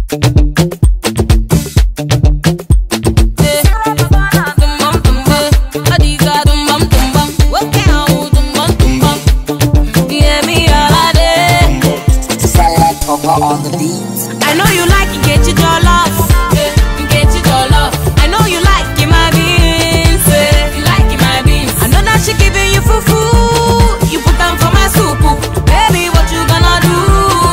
On the beat. I know you like it, get it your love. Get it your love. I know you like it, my beans. You like it, my beans. I know that she giving you fufu. You put them for my soup. Baby, what you gonna do?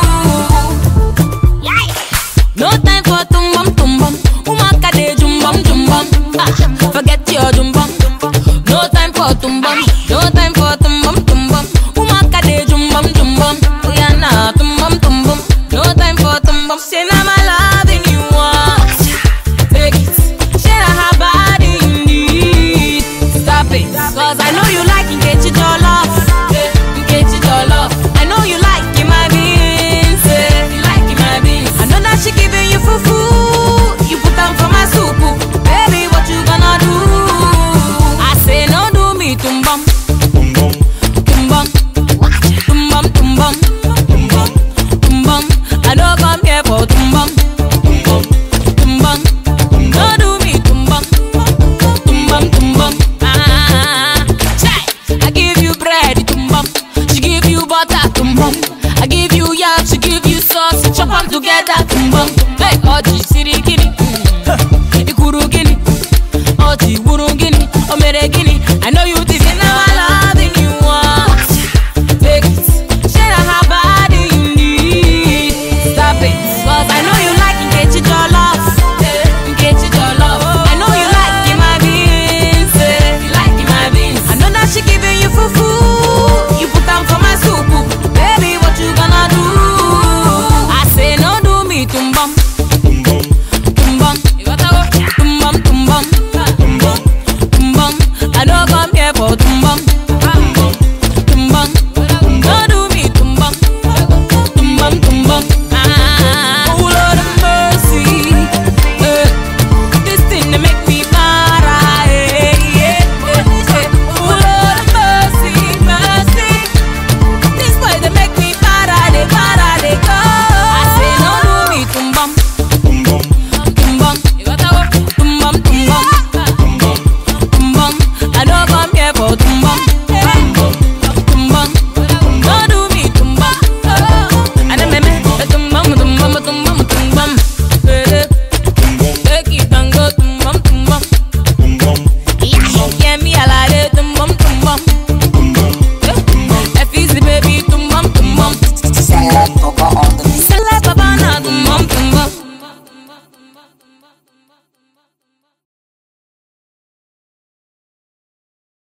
No time for tumbum tumbum. Umaka de jumbum jumbum. Forget your jumbum. No time for tumbum. No time for tumbum tumbum. Umaka de jumbum jumbum. Yeah, nah, tumbum tumbum. No time for tumbum. Say now my loving you want. Take it. Share her body you need. Stop it. Cause I know you like it, get it your love. Get it your love. I know you like it, my beans. You like it, my beans. I know that she giving you fufu. You put them for my soup. Baby, what you gonna do? I say no do me tumbum. Tumbum. Tumbum tumbum. Tumbum. I don't come here for tumbum. Tumbum. No do me tumbum. Tumbum tumbum. Chai. I give you bread tumbum. She give you butter tumbum. I give you yam, she give you sauce. Chop them together tumbum. Hey, oji sirigini, ikurugini, oji wurungini, omeregini. I know you think now I loving you want. Take it. Share her body you need. Stop it. Cause I know you like it, get it your love. Get it your love. I know you like it, my beans. You like it, my beans. I know that she giving you fufu. You put them for my soup. Baby, what you gonna do? I say no do me tumbum.